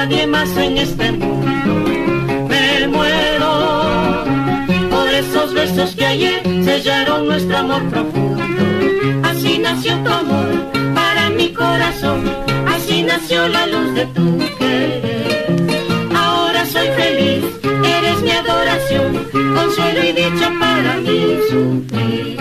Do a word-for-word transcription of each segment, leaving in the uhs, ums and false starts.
nadie más en este mundo. Me muero por esos besos que ayer sellaron nuestro amor profundo. Así nació tu amor para mi corazón, así nació la luz de tu querer. Ahora soy feliz, eres mi adoración, consuelo y dicha para mí sufrir.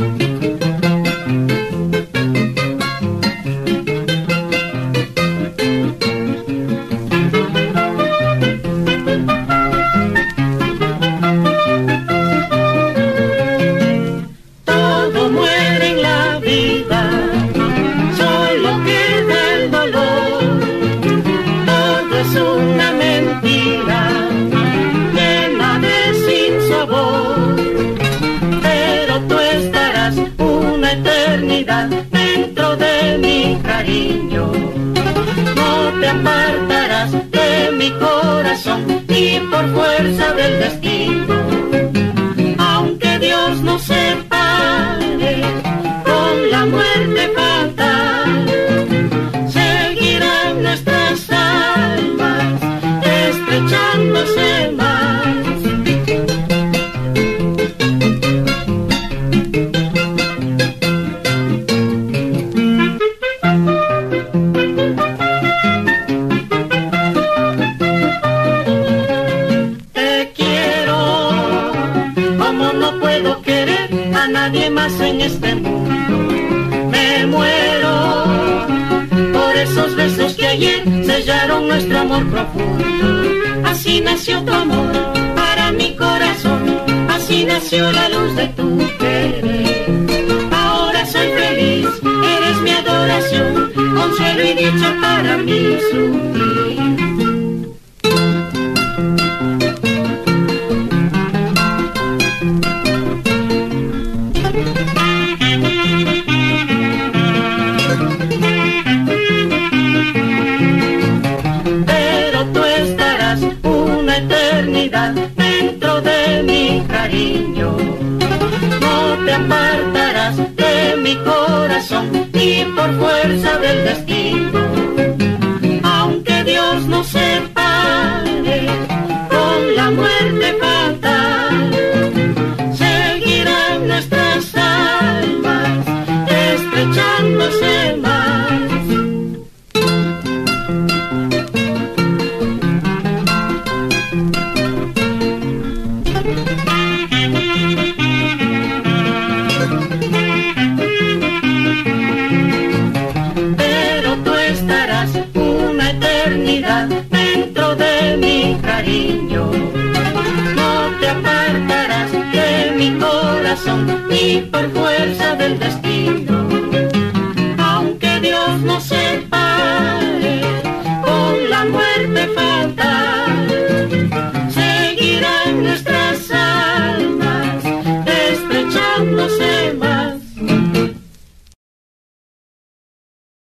Dentro de mi cariño, no te apartarás de mi corazón y por fuerza del destino, aunque Dios nos separe con la muerte fatal, seguirán nuestras almas estrechándose más. Nadie más en este mundo. Me muero por esos besos que ayer sellaron nuestro amor profundo. Así nació tu amor para mi corazón, así nació la luz de tu querer. Ahora soy feliz, eres mi adoración, consuelo y dicha para mí sufrir. Dentro de mi cariño, no te apartarás de mi corazón y por fuerza del destino, aunque Dios nos separe con la muerte fatal, seguirán nuestras almas estrechándose más. Dentro de mi cariño, no te apartarás de mi corazón ni por fuerza del destino, aunque Dios nos separe con la muerte fatal,